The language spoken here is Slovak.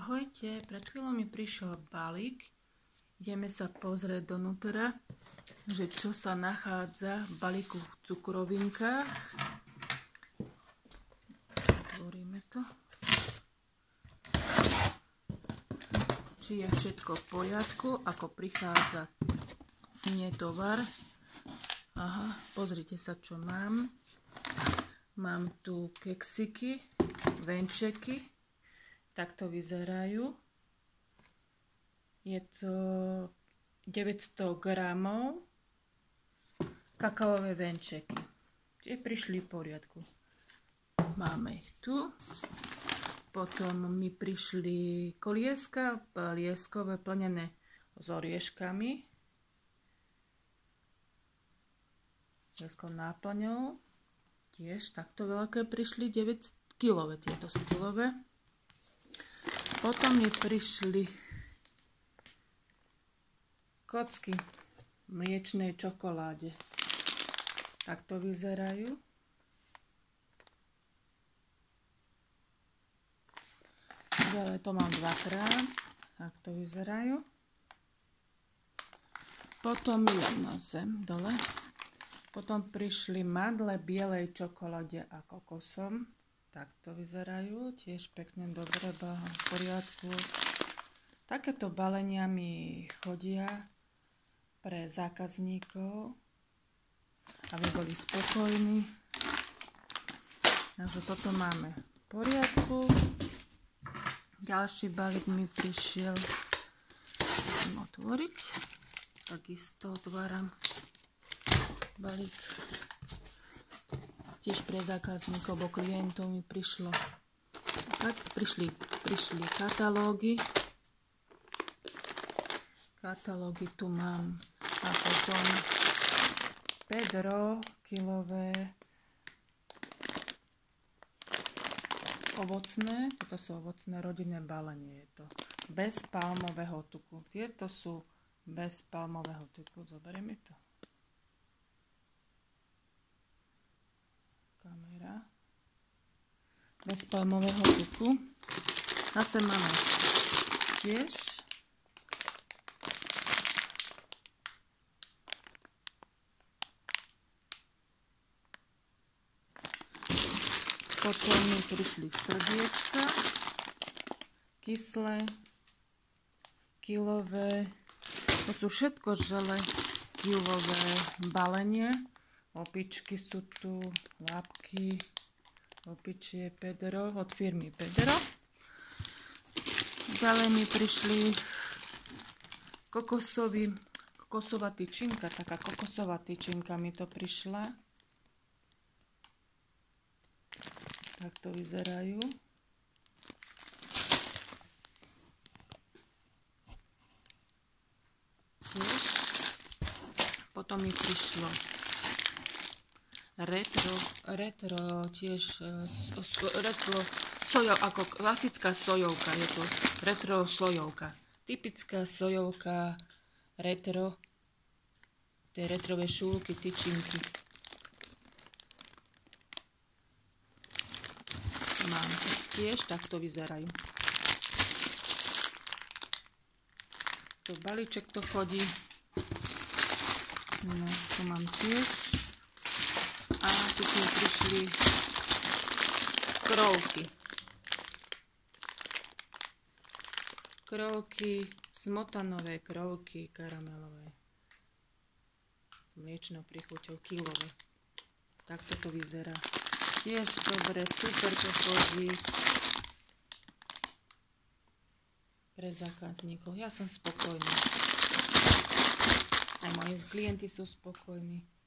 Ahojte, pred chvíľou mi prišiel balík. Ideme sa pozrieť donútra, že čo sa nachádza v balíku v cukrovinkách. Otvoríme to. Či je všetko v poriadku, ako prichádza tovar. Aha, pozrite sa, čo mám. Mám tu keksiky, venčeky. Takto vyzerajú. Je to 900 gramov kakaové venčeky. Tie prišli v poriadku. Máme ich tu. Potom mi prišli kolieska lieskové plnené s orieškami. Lieskou náplňou. Tiež takto veľké prišli, 9 kilové, tieto sú kilové. Potom mi prišli kocky v mliečnej čokoláde. Takto vyzerajú. Ďalej to mám dvakrát. Takto vyzerajú. Potom jedno sem dole. Potom prišli madle bielej čokoláde a kokosom. Takto vyzerajú, tiež pekne, dobre, v poriadku. Takéto balenia mi chodia pre zákazníkov, aby boli spokojní. Takže toto máme v poriadku. Ďalší balík mi prišiel. Chcem otvoriť. Takisto otváram balík. Tiež pre zákazníkov, bo klientov mi prišli katalógy. Katalógy tu mám. A potom Pedro kilové ovocné. Toto sú ovocné rodinné balenie. Je to bez palmového tuku. Tieto sú bez palmového tuku. Zoberieme to. Kamera. Bez palmového tuku. Zase máme tiež. Potom mi prišli srdiečka. Kyslé. Kilové. To sú všetko žele kilové balenie. Opičky sú tu, lápky, opičie Pedro od firmy Pedro. Ďalej mi prišli kokosová tyčinka, taká kokosová tyčinka mi to prišla. Takto vyzerajú. Tiež. Potom mi prišlo retro tiež retro sojov, ako klasická sojovka, je to retro sojovka. Typická sojovka retro, tie retrové šúlky, tyčinky. Mám tiež, takto vyzerajú. To balíček to chodí. No, to mám tiež. A tu mi prišli krovky. Krovky, smotanové krovky, karamelové. Mliečnou príchuťou, kilové. Takto to vyzerá. Tiež dobre, super to chodí. Pre zákazníkov. Ja som spokojná. Aj moji klienti sú spokojní.